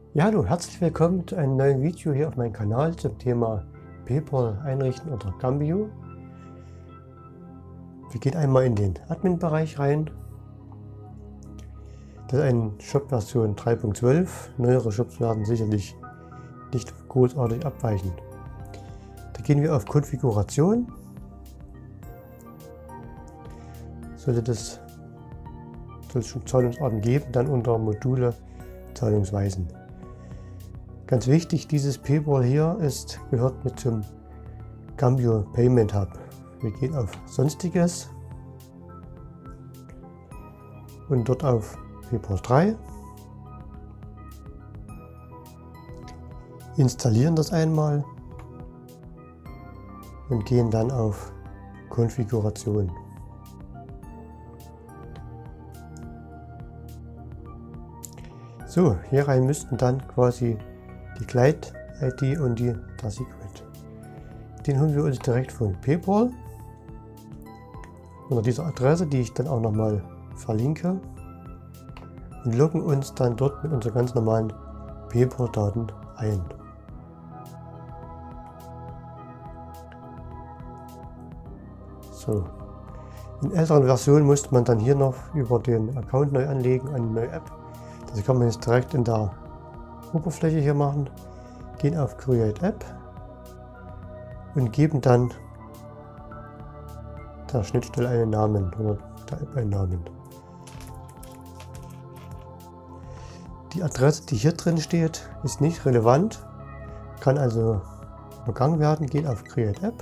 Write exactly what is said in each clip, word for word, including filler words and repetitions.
Ja, hallo, herzlich willkommen zu einem neuen Video hier auf meinem Kanal zum Thema PayPal einrichten unter Cambio. Wir gehen einmal in den Admin-Bereich rein. Das ist eine Shop-Version drei Punkt zwölf. Neuere Shops werden sicherlich nicht großartig abweichen. Da gehen wir auf Konfiguration. Sollte das soll es schon Zahlungsarten geben, dann unter Module Zahlungsweisen. Ganz wichtig, dieses PayPal hier ist, gehört mit zum Cambio Payment Hub. Wir gehen auf Sonstiges und dort auf PayPal drei. Installieren das einmal und gehen dann auf Konfiguration. So, hier rein müssten dann quasi die Gleit-I D und die, der Secret. Den holen wir uns direkt von PayPal unter dieser Adresse, die ich dann auch nochmal verlinke, und loggen uns dann dort mit unseren ganz normalen PayPal-Daten ein. So. In älteren Versionen musste man dann hier noch über den Account neu anlegen, eine neue App. Das kann man jetzt direkt in der Oberfläche hier machen. Gehen auf Create App und geben dann der Schnittstelle einen Namen oder der App einen Namen. Die Adresse, die hier drin steht, ist nicht relevant, kann also übergangen werden. Geht auf Create App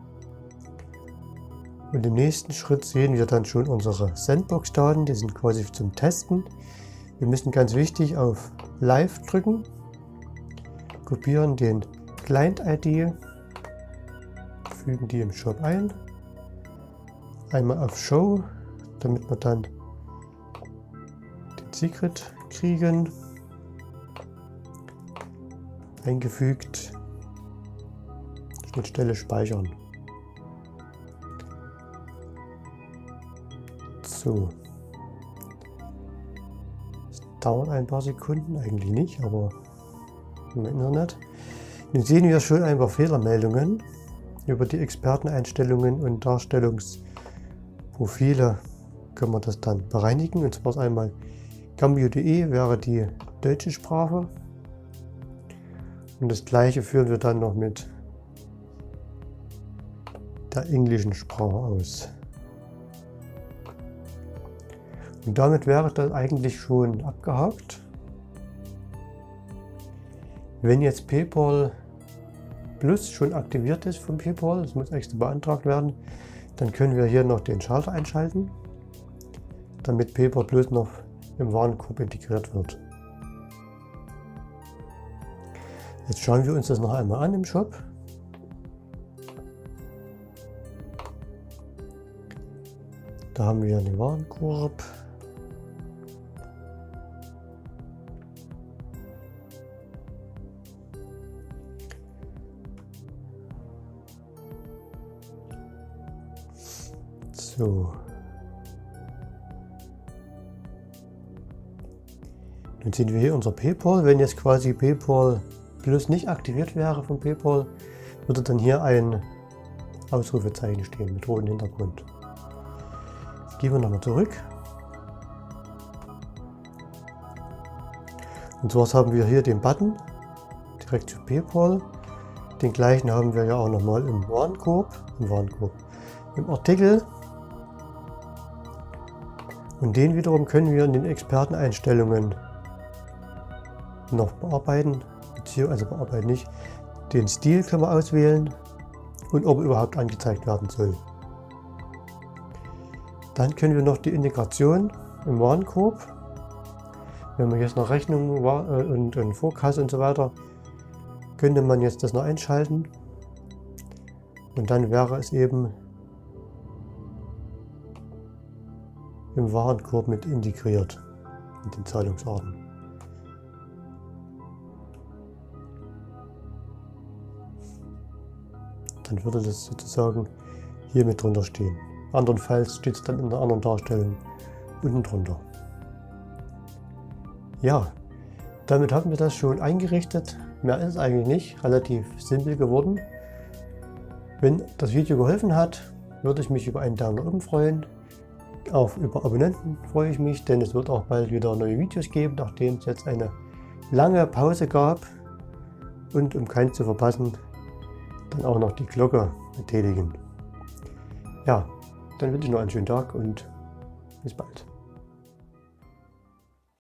und im nächsten Schritt sehen wir dann schon unsere Sandbox-Daten, die sind quasi zum Testen. Wir müssen ganz wichtig auf Live drücken, kopieren den Client-I D, fügen die im Shop ein, einmal auf Show, damit wir dann den Secret kriegen, eingefügt, Schnittstelle speichern. So. Dauert ein paar Sekunden, eigentlich nicht, aber im Internet. Nun sehen wir schon ein paar Fehlermeldungen. Über die Experteneinstellungen und Darstellungsprofile können wir das dann bereinigen. Und zwar ist einmal Cambio punkt de wäre die deutsche Sprache. Und das gleiche führen wir dann noch mit der englischen Sprache aus. Und damit wäre das eigentlich schon abgehakt. Wenn jetzt PayPal Plus schon aktiviert ist von PayPal, das muss extra beantragt werden, dann können wir hier noch den Schalter einschalten, damit PayPal Plus noch im Warenkorb integriert wird. Jetzt schauen wir uns das noch einmal an im Shop. Da haben wir den Warenkorb. So. Nun sehen wir hier unser PayPal. Wenn jetzt quasi PayPal Plus nicht aktiviert wäre von PayPal, würde dann hier ein Ausrufezeichen stehen mit rotem Hintergrund. Jetzt gehen wir nochmal zurück. Und zwar haben wir hier den Button direkt zu PayPal. Den gleichen haben wir ja auch nochmal im Warenkorb, im Warenkorb, im Artikel. Und den wiederum können wir in den Experteneinstellungen noch bearbeiten, beziehungsweise bearbeiten nicht. Den Stil können wir auswählen und ob er überhaupt angezeigt werden soll. Dann können wir noch die Integration im Warenkorb, wenn wir jetzt noch Rechnungen und, und Vorkasse und so weiter, könnte man jetzt das noch einschalten und dann wäre es eben im Warenkorb mit integriert, mit den Zahlungsarten. Dann würde das sozusagen hier mit drunter stehen. Andernfalls steht es dann in einer anderen Darstellung unten drunter. Ja, Damit haben wir das schon eingerichtet. Mehr ist es eigentlich nicht. Relativ simpel geworden. Wenn das Video geholfen hat, würde ich mich über einen Daumen nach oben freuen. Auch über Abonnenten freue ich mich, denn es wird auch bald wieder neue Videos geben, nachdem es jetzt eine lange Pause gab. Und um keinen zu verpassen, dann auch noch die Glocke betätigen. Ja, dann wünsche ich noch einen schönen Tag und bis bald.